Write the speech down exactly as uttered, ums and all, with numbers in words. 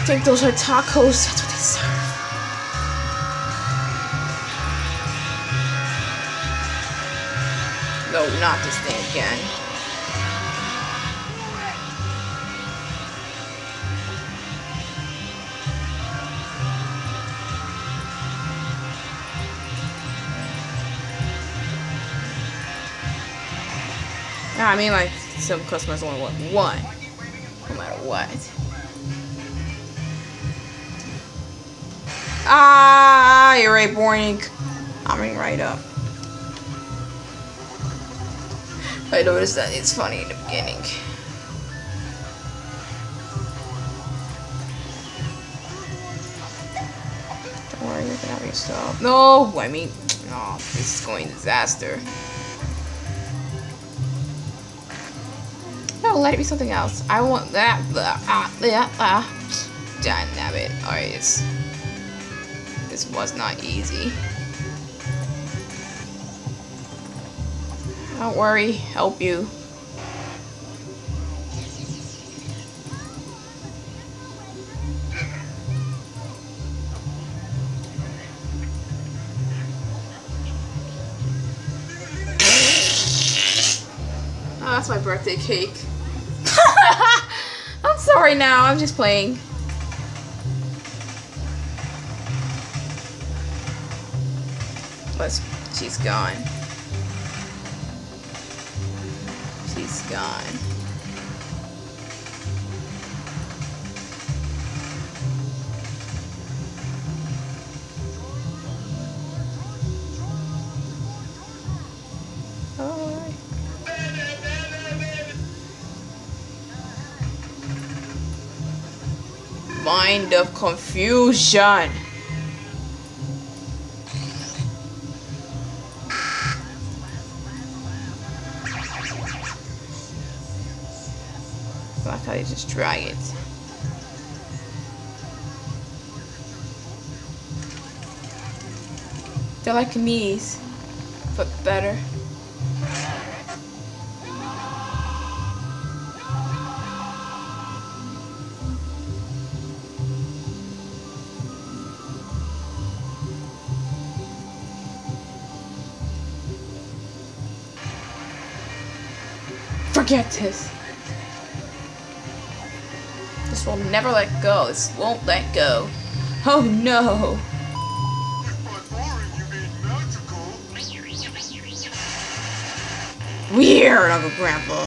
think those are tacos. That's what they serve. No, not this thing again. Nah, I mean, like, some customers only want one, no matter what. Ah, you're right, boring. Coming right up. I noticed that it's funny in the beginning. Don't worry, you can have yourself. No, I mean, oh, this is going disaster. No, let it be something else. I want that. Blah, ah, blah, ah. Damn it. Alright, it's. This was not easy. Don't worry, help you. Oh, that's my birthday cake. I'm sorry now, I'm just playing. But she's gone. She's gone. Alright. Mind of confusion. I like how they just drag it. They're like knees, but better. Forget this. This will never let go. This won't let go. Oh no. Weird, Uncle Grandpa.